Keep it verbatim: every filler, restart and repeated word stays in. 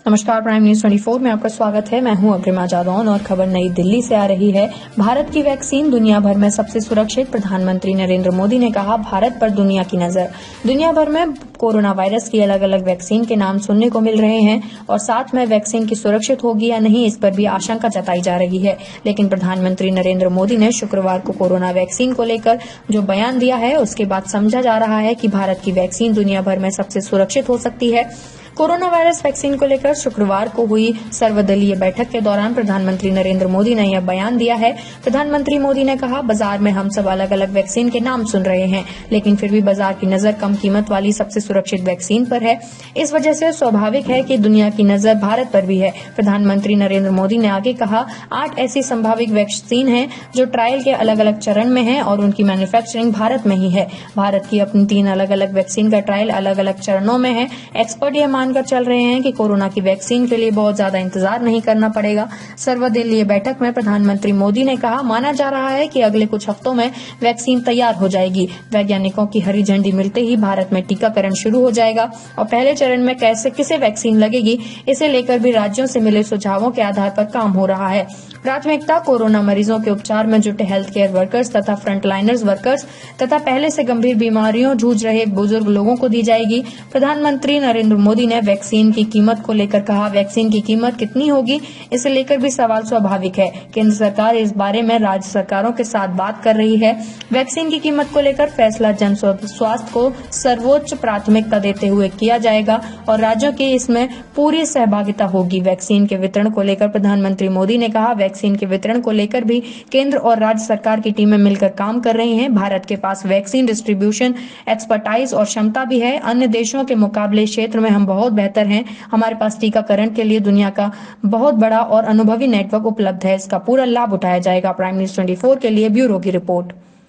नमस्कार, prime news चौबीस में आपका स्वागत है। मैं हूं अग्रिमा जादौन और खबर नई दिल्ली से आ रही है। भारत की वैक्सीन दुनिया भर में सबसे सुरक्षित। प्रधानमंत्री नरेंद्र मोदी ने कहा, भारत पर दुनिया की नजर। दुनिया भर में कोरोना वायरस की अलग अलग वैक्सीन के नाम सुनने को मिल रहे हैं और साथ में वैक्सीन की सुरक्षित होगी या नहीं, इस पर भी आशंका जताई जा रही है। लेकिन प्रधानमंत्री नरेंद्र मोदी ने शुक्रवार को कोरोना वैक्सीन को लेकर जो बयान दिया है, उसके बाद समझा जा रहा है कि भारत की वैक्सीन दुनिया भर में सबसे सुरक्षित हो सकती है। कोरोना वायरस वैक्सीन को लेकर शुक्रवार को हुई सर्वदलीय बैठक के दौरान प्रधानमंत्री नरेंद्र मोदी ने यह बयान दिया है। प्रधानमंत्री मोदी ने कहा, बाजार में हम सब अलग अलग वैक्सीन के नाम सुन रहे हैं, लेकिन फिर भी बाजार की नजर कम कीमत वाली सबसे सुरक्षित वैक्सीन पर है। इस वजह से स्वाभाविक है कि दुनिया की नजर भारत पर भी है। प्रधानमंत्री नरेंद्र मोदी ने आगे कहा, आठ ऐसी संभावित वैक्सीन हैं जो ट्रायल के अलग अलग चरण में हैं और उनकी मैन्युफैक्चरिंग भारत में ही है। भारत की अपनी तीन अलग अलग वैक्सीन का ट्रायल अलग अलग चरणों में है। एक्सपर्ट यह मानकर चल रहे हैं कि कोरोना की वैक्सीन के लिए बहुत ज्यादा इंतजार नहीं करना पड़ेगा। सर्वदलीय बैठक में प्रधानमंत्री मोदी ने कहा, माना जा रहा है कि अगले कुछ हफ्तों में वैक्सीन तैयार हो जाएगी। वैज्ञानिकों की हरी झंडी मिलते ही भारत में टीकाकरण शुरू हो जाएगा और पहले चरण में कैसे किसे वैक्सीन लगेगी, इसे लेकर भी राज्यों से मिले सुझावों के आधार पर काम हो रहा है। प्राथमिकता कोरोना मरीजों के उपचार में जुटे हेल्थ केयर वर्कर्स तथा फ्रंटलाइनर्स वर्कर्स तथा पहले से गंभीर बीमारियों जूझ रहे बुजुर्ग लोगों को दी जाएगी। प्रधानमंत्री नरेंद्र मोदी ने वैक्सीन की कीमत को लेकर कहा, वैक्सीन की कीमत कितनी होगी, इसे लेकर भी सवाल स्वाभाविक है। केंद्र सरकार इस बारे में राज्य सरकारों के साथ बात कर रही है। वैक्सीन की कीमत को लेकर फैसला जन स्वास्थ्य को सर्वोच्च प्राथमिकता देते हुए किया जाएगा और राज्यों की इसमें पूरी सहभागिता होगी। वैक्सीन के वितरण को लेकर प्रधानमंत्री मोदी ने कहा, वैक्सीन के वितरण को लेकर भी केंद्र और राज्य सरकार की टीमें मिलकर काम कर रही हैं। भारत के पास वैक्सीन डिस्ट्रीब्यूशन एक्सपर्टाइज और क्षमता भी है। अन्य देशों के मुकाबले क्षेत्र में हम बहुत बेहतर हैं। हमारे पास टीकाकरण के लिए दुनिया का बहुत बड़ा और अनुभवी नेटवर्क उपलब्ध है। इसका पूरा लाभ उठाया जाएगा। प्राइम न्यूज चौबीस के लिए ब्यूरो की रिपोर्ट।